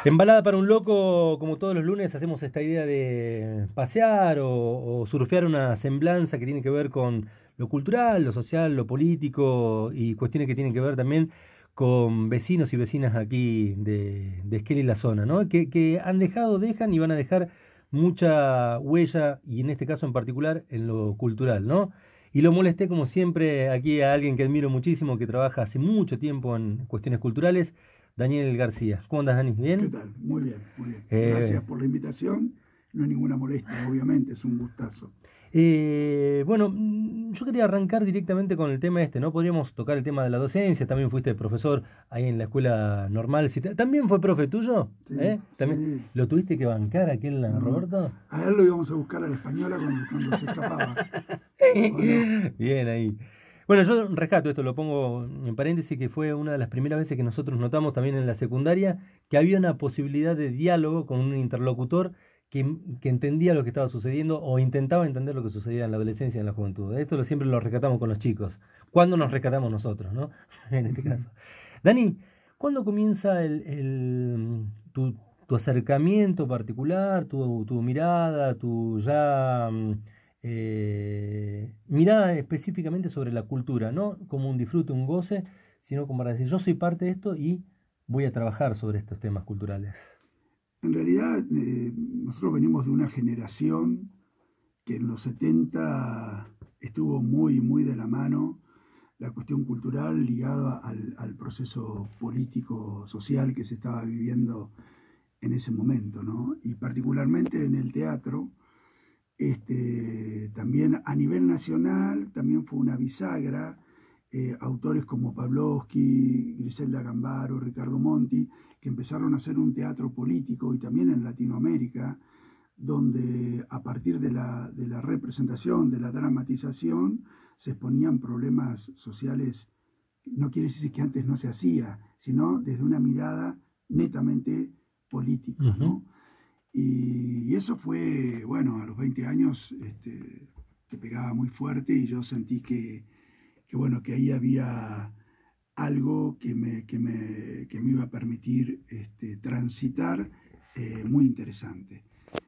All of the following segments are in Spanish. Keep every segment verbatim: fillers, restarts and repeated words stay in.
Embalada para un loco, como todos los lunes, hacemos esta idea de pasear o, o surfear una semblanza que tiene que ver con lo cultural, lo social, lo político y cuestiones que tienen que ver también con vecinos y vecinas aquí de, de Esquel y la zona, ¿no? Que, que han dejado, dejan y van a dejar mucha huella, y en este caso en particular en lo cultural, ¿no? Y lo molesté como siempre aquí a alguien que admiro muchísimo, que trabaja hace mucho tiempo en cuestiones culturales, Daniel García. ¿Cómo andas, Dani? ¿Qué ¿Bien? tal? Muy bien, muy bien. Eh, Gracias por la invitación. No es ninguna molestia, obviamente, es un gustazo. eh, bueno, mm, yo quería arrancar directamente con el tema este, ¿no? Podríamos tocar el tema de la docencia. También fuiste profesor ahí en la escuela normal. Si te- ¿También fue profe tuyo? Sí, ¿Eh? ¿También sí. lo tuviste que bancar aquel eh, No, Roberto? a él lo íbamos a buscar a la española cuando, cuando se escapaba, ¿o no? Bien ahí. Bueno, yo rescato esto, lo pongo en paréntesis, que fue una de las primeras veces que nosotros notamos también en la secundaria que había una posibilidad de diálogo con un interlocutor que, que entendía lo que estaba sucediendo o intentaba entender lo que sucedía en la adolescencia y en la juventud. Esto lo, siempre lo rescatamos con los chicos. ¿Cuándo nos rescatamos nosotros, no? En este Ujú. caso. Dani, ¿cuándo comienza el, el- tu, tu acercamiento particular, tu, tu mirada, tu ya... mm, eh, mirada específicamente sobre la cultura, no como un disfrute, un goce, sino como para decir, yo soy parte de esto y voy a trabajar sobre estos temas culturales? En realidad, eh, nosotros venimos de una generación que en los setenta estuvo muy, muy de la mano la cuestión cultural ligada al, al proceso político, social que se estaba viviendo en ese momento, ¿no? Y particularmente en el teatro, este, también a nivel nacional, también fue una bisagra, eh, autores como Pavlovsky, Griselda Gambaro, Ricardo Monti, que empezaron a hacer un teatro político y también en Latinoamérica, donde a partir de la, de la representación, de la dramatización, se exponían problemas sociales. No quiere decir que antes no se hacía, sino desde una mirada netamente política, Ujú. ¿no? Y, y eso fue, bueno, a los veinte años este, que pegaba muy fuerte y yo sentí que, que, bueno, que ahí había algo que me, que me, que me iba a permitir este, transitar eh, muy interesante.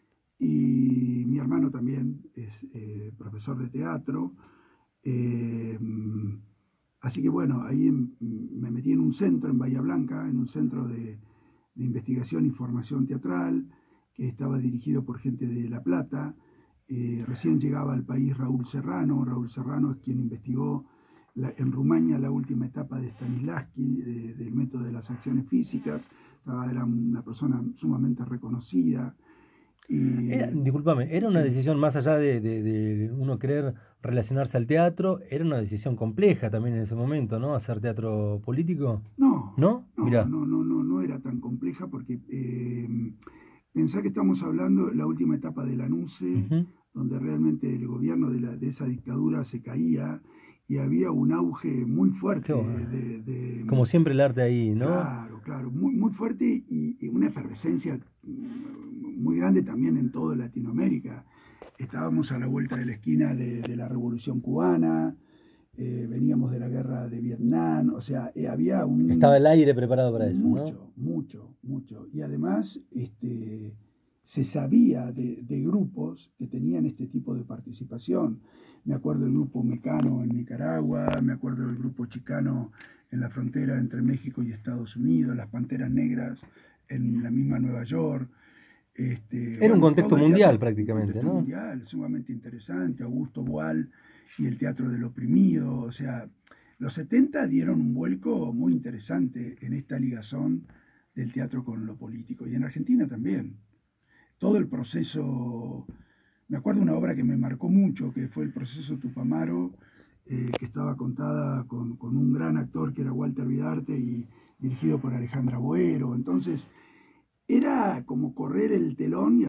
Y mi hermano también es eh, profesor de teatro. Eh, Así que bueno, ahí me metí en un centro en Bahía Blanca, en un centro de, de investigación y formación teatral, que estaba dirigido por gente de La Plata. Eh, recién llegaba al país Raúl Serrano. Raúl Serrano es quien investigó la, en Rumania la última etapa de Stanislavski, de, del método de las acciones físicas. Estaba, era una persona sumamente reconocida. Era, Y discúlpame, era una sí, decisión más allá de, de- de uno querer relacionarse al teatro, era una decisión compleja también en ese momento, ¿no? Hacer teatro político, no, ¿no? no, Mirá. no, no, no, no era tan compleja porque eh, pensá que estamos hablando de la última etapa de la NUCE, Ujú. donde realmente el gobierno de, la, de esa dictadura se caía y había un auge muy Qué fuerte bueno. de, de Como siempre el arte ahí, ¿no? claro, claro, muy, muy fuerte y, y, una efervescencia muy grande también en toda Latinoamérica. Estábamos a la vuelta de la esquina de, de la Revolución Cubana, eh, veníamos de la guerra de Vietnam, o sea, eh, había Estaba un, el aire preparado para eso, ¿no? mucho, mucho, mucho. Y además este, se sabía de, de grupos que tenían este tipo de participación. Me acuerdo del grupo Mecano en Nicaragua, me acuerdo del grupo Chicano en la frontera entre México y Estados Unidos, las Panteras Negras en la misma Nueva York. Este, Era un bueno, contexto todo el mundial teatro, un prácticamente, contexto ¿no? mundial sumamente interesante, Augusto Boal y el teatro del oprimido, o sea, los setenta dieron un vuelco muy interesante en esta ligazón del teatro con lo político, y en Argentina también. Todo el proceso, me acuerdo una obra que me marcó mucho, que fue el proceso Tupamaro, eh, que estaba contada con, con, un gran actor que era Walter Vidarte y dirigido por Alejandra Boero. Entonces, era como correr el telón y